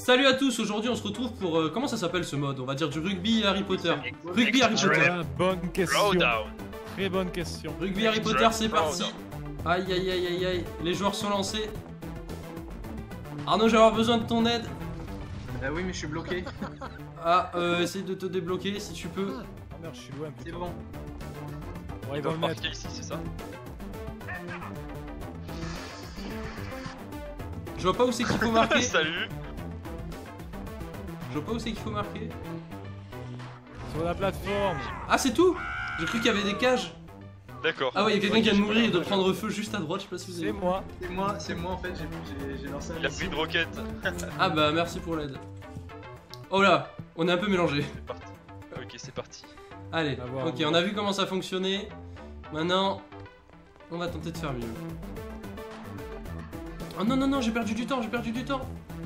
Salut à tous, aujourd'hui on se retrouve pour... comment ça s'appelle ce mode? On va dire du rugby Harry Potter. Rugby Harry Potter. Bonne question. Très bonne question. Rugby Harry Potter, c'est parti. Aïe aïe aïe aïe aïe, les joueurs sont lancés. Arnaud, je vais avoir besoin de ton aide. Oui, mais je suis bloqué. Ah, essaye de te débloquer si tu peux. Ah merde, je suis loin. C'est bon. Ouais, ils vont le mettre. Ici, c'est ça. Je vois pas où c'est qu'il faut marquer. Salut. Je vois pas où c'est qu'il faut marquer. Sur la plateforme. Ah, c'est tout? J'ai cru qu'il y avait des cages. D'accord. Ah ouais, il y a quelqu'un qui vient de mourir et de prendre feu juste à droite, je sais pas si vous avez C'est vu. moi. C'est moi en fait, j'ai lancé un Il a pris missile. une roquette. Ah bah merci pour l'aide. Oh là, on est un peu mélangé. C'est parti. Ok, c'est parti. Allez, À voir, ok, à voir. on a vu comment ça fonctionnait. Maintenant, on va tenter de faire mieux. Oh non, non, non, j'ai perdu du temps, j'ai perdu du temps.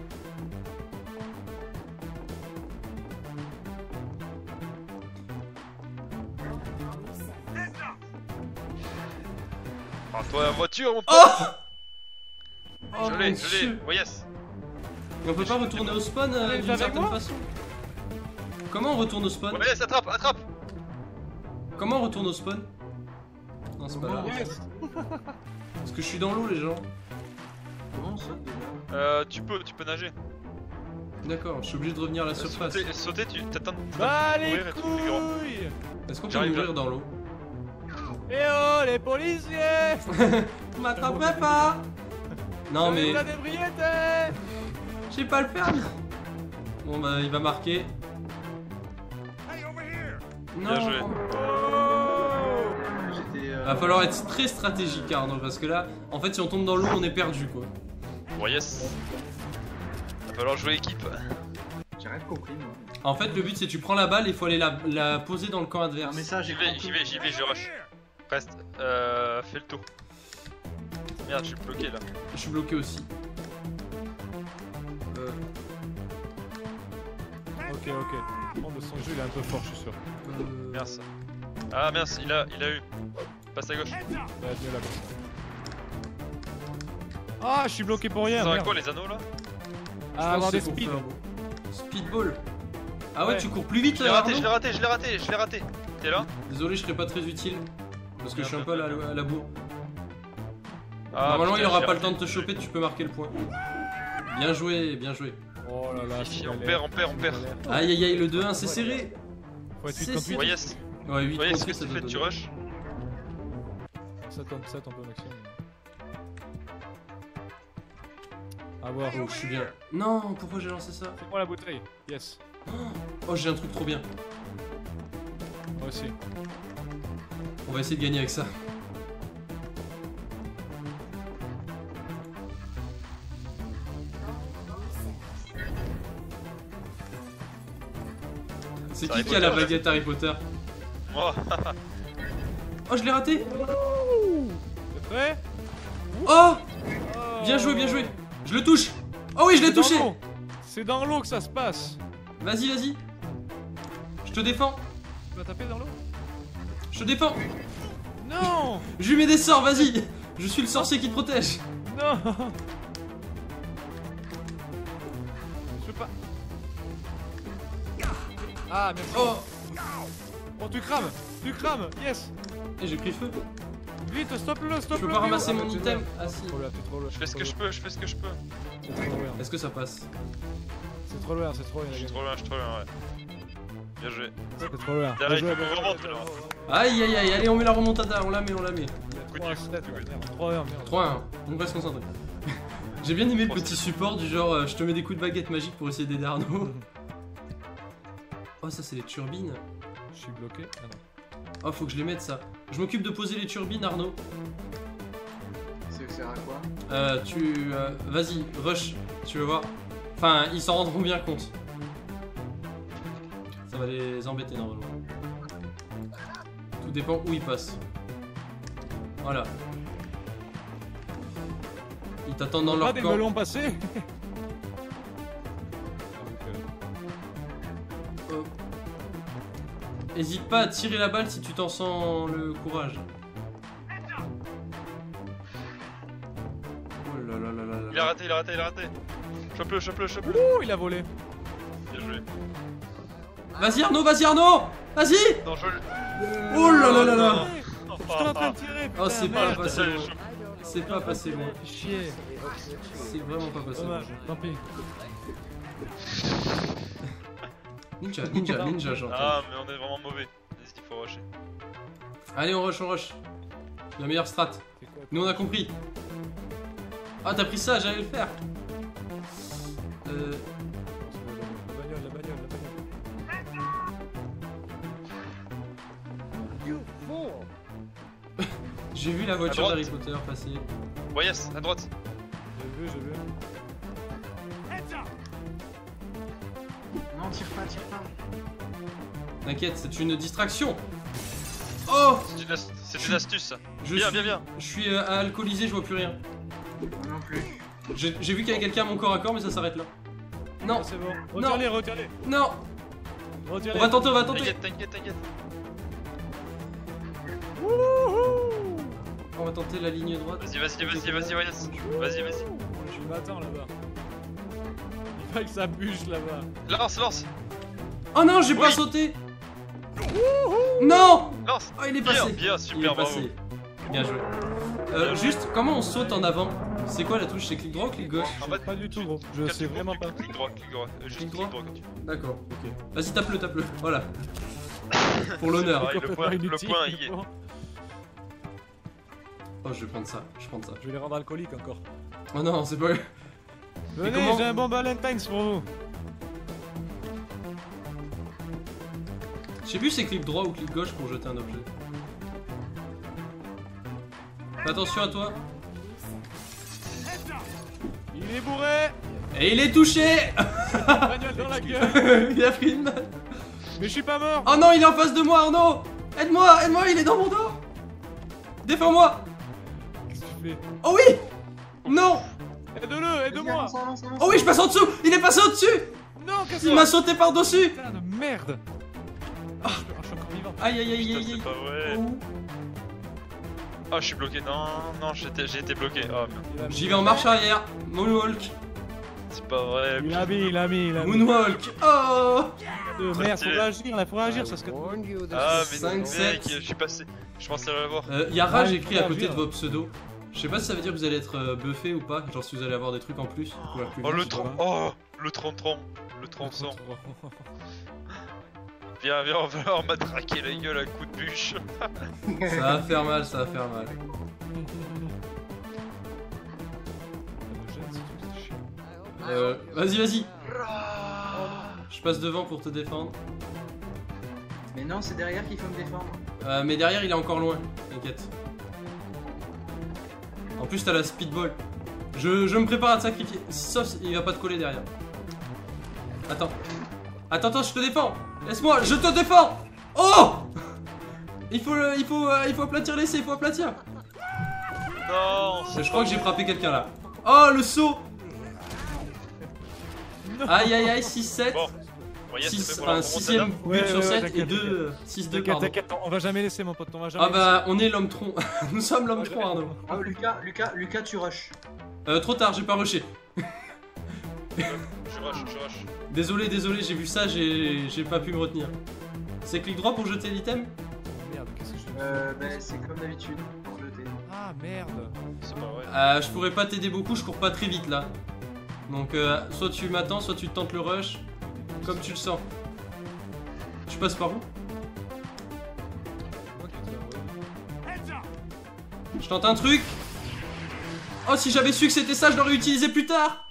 Prends-toi la voiture, mon pote. Oh, Je mon l'ai, Dieu. Oh yes. Et on peut pas retourner au spawn Allez, d'une avec certaine moi façon. Comment on retourne au spawn? Oh yes, attrape, attrape. Comment on retourne au spawn? Non, c'est pas là. Yes. Parce que je suis dans l'eau, les gens. Comment on saute déjà? Tu peux nager. D'accord, je suis obligé de revenir à la surface. Sauter, tu t'attends. Bah les mourir et tu fais grand. couilles. Est-ce qu'on peut J'arrive mourir là. dans l'eau? Eh oh les policiers. M'attrapez pas! Non mais La débriété. j'ai pas le permis. Bon bah il va marquer. Non. Bien joué. J'étais. Va falloir être très stratégique Arnaud parce que là, en fait si on tombe dans l'eau on est perdu quoi. Oh yes. Va falloir jouer équipe. J'ai rien compris moi. En fait le but c'est tu prends la balle et il faut aller la poser dans le camp Non, adverse. mais ça, J'y j'ai vais, je rush. Reste. Fais le tour. Merde, je suis bloqué là. Je suis bloqué aussi. Ok. Le monde de son jeu il est un peu fort, je suis sûr. Mince. Ah mince, il a eu. Passe à gauche. Ouais, mieux là. Ah, je suis bloqué pour rien. Ça va Merde. quoi les anneaux là? Je Ah, pense avoir que des c'est pour speeds. faire Speedball. Ah ouais, Ouais. tu cours plus vite Je l'ai raté, Arnaud je l'ai raté, je l'ai raté, je l'ai raté. T'es là? Désolé, je serai pas très utile. Parce que je suis un peu à la bourre. Ah, Normalement, putain, il aura j'ai pas le raté. temps de te choper, tu peux marquer le point. Bien joué, bien joué. Oh là là, Ici, c'est on galère. perd. Aïe aïe aïe, le 2-1, c'est serré. Faut être C'est 8 contre 8. Oh yes. Ouais, 8 Oh yes, contre qu'est-ce que tu fais? Tu rush? 7 contre 7 on peut maximum. A voir. Oh, je suis bien. Non, pourquoi j'ai lancé ça? Fais-moi la bouteille. Yes. Oh, j'ai un truc trop bien. Moi aussi. On va essayer de gagner avec ça. C'est C'est qui a Harry la Potter, baguette Harry Potter? Moi. Oh, je l'ai raté! T'es prêt? Oh! Bien joué, bien joué! Je le touche! Oh oui, je l'ai touché! C'est dans l'eau que ça se passe. Vas-y, vas-y! Je te défends! Tu vas taper dans l'eau? Je te défends! Non. Je lui mets des sorts, vas-y! Je suis le sorcier qui te protège! Non. Je peux pas. Ah merci. Oh! Oh tu crames. Tu crames. Yes. Et j'ai pris feu! Vite stop-le, stop-le. Je peux pas ramasser mon t'es item! loin. Ah si! T'es trop loin, t'es trop loin. Je fais ce que je peux, je fais ce que je peux. C'est trop loin. Est-ce que ça passe? C'est trop loin, c'est trop loin. Je suis trop loin, ouais. Bien joué. C'est trop loin. Derrière, Bien joué, il faut bien joué, remonter, bien là. joué. Aïe aïe aïe, allez on met la remontada, on la met. Coup de 3-7, but. merde. 3-1, merde. 3-1, on va se concentrer. J'ai bien aimé le petit support du genre je te mets des coups de baguette magique pour essayer d'aider Arnaud. Oh ça c'est les turbines. Je suis bloqué. Ah non. Oh faut que je les mette ça. Je m'occupe de poser les turbines Arnaud. C'est sert à quoi? Vas-y, rush, tu veux voir. Enfin ils s'en rendront bien compte. Ça va les embêter normalement. Tout dépend où ils passent. Voilà. Ils t'attendent dans Pas leur des camp. melons passés. Hésite pas à tirer la balle si tu t'en sens le courage. Oh là là là là là. Il a raté. Chope-le, chope-le, chope-le. Ouh, il a volé. Bien joué. Vas-y Arnaud, vas-y Arnaud. Vas-y. Non, je... Oh là là là là. Je suis en train de tirer. Oh c'est pas merde. passé loin. C'est pas passé loin. Chier. C'est vraiment pas passé loin. Dommage, tant pis. Ninja genre. Ah, mais on est vraiment mauvais. Vas-y, il faut rusher. Allez on rush, on rush. La meilleure strat. Nous on a compris. Ah t'as pris ça, j'allais le faire. La bagnole. J'ai vu la voiture droite. d'Harry Potter passer. Ouais, yes, à droite. J'ai vu. Non, tire pas. T'inquiète, c'est une distraction. Oh, C'est une astuce. je Viens, suis, viens, viens. je suis alcoolisé, je vois plus rien. Moi non plus. J'ai vu qu'il y avait quelqu'un à mon corps à corps, mais ça s'arrête là. Non, Ah, c'est bon. Retire-les. non. Retire-les. On va tenter. T'inquiète. On va tenter la ligne droite. Vas-y, yes. Vas-y. Je m'attends là-bas. Il faut que ça bûche là-bas. Lance. Oh non, j'ai pas Oui. sauté. Non. Lance. Oh, il est passé. Bien, Il super, est bravo. passé. Bien joué. Juste, comment on saute en avant? C'est quoi la touche? C'est clic droit ou clic gauche? En fait, Pas du tout, gros. Je sais vraiment pas. Clic droit. Juste Clic clic droit. droit quand tu veux. D'accord, ok. Vas-y, tape-le. Voilà. Pour l'honneur. pareil. Le point, Inutile, il y est. Oh, je vais prendre ça. Je vais les rendre alcooliques encore. Oh non, c'est pas. Venez, comment- j'ai un bon Valentine's pour vous. Je sais plus si c'est clic droit ou clic gauche pour jeter un objet. Fais attention à toi. Il est bourré. Et il est touché. Bagnole dans la gueule. Il a pris une balle. Mais je suis pas mort. Oh non, il est en face de moi, Arnaud. Aide-moi, il est dans mon dos. Défends-moi. Qu'est-ce que tu fais? Oh oui. Non. Aide-le, aide-moi. Avance. Oh oui, je passe en dessous. Il est passé au-dessus. Non, qu'est-ce Il que m'a sauté par-dessus. Putain de merde. Ah, je suis encore vivant. Aïe. Putain, c'est pas vrai. Ah, je suis bloqué. Non, j'ai été bloqué. Oh merde. J'y vais en marche arrière. Moonwalk. C'est pas vrai. Il a mis. Moonwalk. Oh. Merde, faut réagir, ça serait. Ah, mais 5, mec, 7. je suis passé. Je pensais l'avoir. Y a Rage Ouais, écrit à côté réagir. de vos pseudos. Je sais pas si ça veut dire que vous allez être buffé ou pas. Genre si vous allez avoir des trucs en plus. Ou plus Oh, vite, le je sais pas. tronc. Oh, le tronc. Le tronçon. Viens, on m'a traqué la gueule à coup de bûche. Ça va faire mal. Vas-y. Je passe devant pour te défendre. Mais non, c'est derrière qu'il faut me défendre. Mais derrière il est encore loin. T'inquiète. En plus t'as la speedball. Je me prépare à te sacrifier. Sauf il va pas te coller derrière. Attends, je te défends. Laisse-moi, je te défends. Oh. Il faut aplatir l'essai, il faut aplatir. Non, Je crois que j'ai frappé quelqu'un là. Oh le saut. Aïe, 6-7. Bon, yes, c'est fait pour la 6ème but Ouais, sur ouais, 7 et t'inquiète, 2, 6-2 pardon. T'inquiète, on va jamais laisser mon pote, on va jamais Ah bah on est l'homme tronc. Nous sommes l'homme laisser. tronc Arnaud. Oh, Lucas, tu rushes. Trop tard, j'ai pas rushé. Je rush. Désolé, j'ai vu ça, j'ai pas pu me retenir. C'est clic droit pour jeter l'item? Merde, qu'est-ce que je fais? Ben c'est comme d'habitude. Pour jeter. Ah merde. C'est pas vrai. Je pourrais pas t'aider beaucoup, je cours pas très vite là. Donc soit tu m'attends, soit tu tentes le rush, comme tu le sens. Tu passes par où? Je tente un truc. Oh si j'avais su que c'était ça, je l'aurais utilisé plus tard.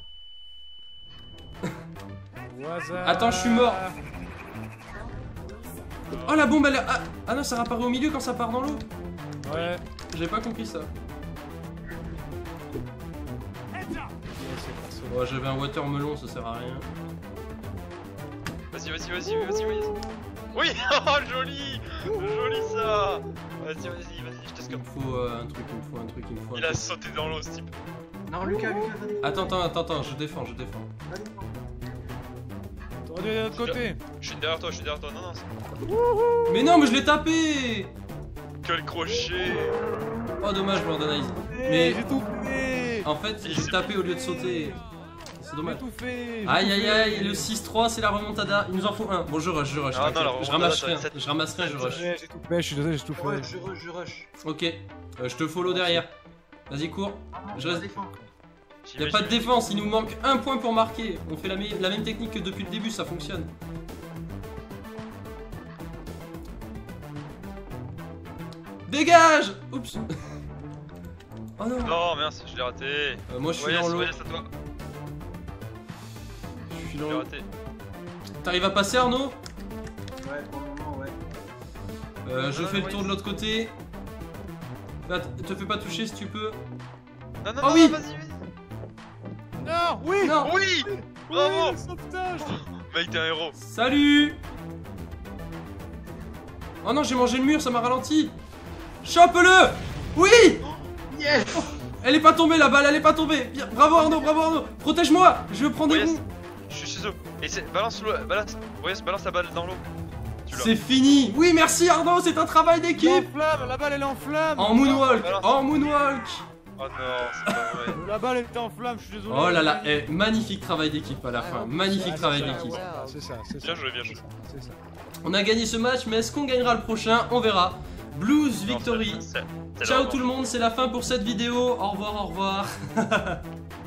Attends, je suis mort. Oh la bombe elle est... Ah non, ça réapparaît au milieu quand ça part dans l'eau. Ouais. J'avais pas compris ça. Oh, j'avais un watermelon, ça sert à rien. Vas-y. Oui. Oh, joli ça. Vas-y, je te Il scope. me faut un truc. Il a sauté dans l'eau, ce type. Non, Lucas, venez. Attends, je défends. T'aurais dû aller de l'autre côté. Je suis derrière toi, non, Mais non, mais je l'ai tapé. quel crochet. Oh dommage, Borderline. Mais Mais j'ai tout fait. en fait, j'ai tapé au lieu de sauter. c'est dommage. J'ai tout fait. Aïe aïe aïe, le 6-3 c'est la remontada, il nous en faut un. Bon je rush, Ah, non, la t'inquiète. Je remontada, ramasse ça rien, va être je ramasse rien, je rush. J'ai tout fait, je suis désolé, j'ai tout fait. Je rush. Ok, je te follow derrière. Vas-y cours. Je Je reste- défends. Y a pas de défense, il nous manque un point pour marquer. On fait la même technique que depuis le début, ça fonctionne. Dégage. Oups. Oh non. Non, mince, je l'ai raté. Moi je suis Ouais, dans l'eau. c'est à toi. Je suis Je dans l'ai l'eau. raté. T'arrives à passer Arnaud? Ouais, pour le moment, ouais. Je fais le tour de l'autre côté. Bah, te fais pas toucher si tu peux. Non, non, Oh non, oui. vas-y, vas-y. Non, oui. Non. Oui. Oui, Bravo. le sauvetage. Mec, t'es un héros. Salut. Oh non, j'ai mangé le mur, ça m'a ralenti. Chope-le. Oui. Yes. Elle est pas tombée la balle, elle est pas tombée. Bien, bravo Arnaud, bravo Arnaud. Protège-moi, je prends des Oui, coups. Je suis chez eux. Et balance l'eau, balance. Ouais, balance la balle dans l'eau. Tu l'as. C'est fini. Oui, merci Arnaud, c'est un travail Il est en d'équipe. flamme, la balle elle est en flamme. En moonwalk, Balance. en moonwalk. Oh non, c'est pas vrai. La balle était en flamme, je suis désolé. Oh là là, magnifique travail d'équipe à la fin, magnifique travail d'équipe. C'est ça, c'est ça. Bien joué, bien joué. C'est ça. On a gagné ce match, mais est-ce qu'on gagnera le prochain? On verra. Blues Non, Victory. c'est Ciao la tout le monde, c'est la fin pour cette vidéo. Au revoir, au revoir.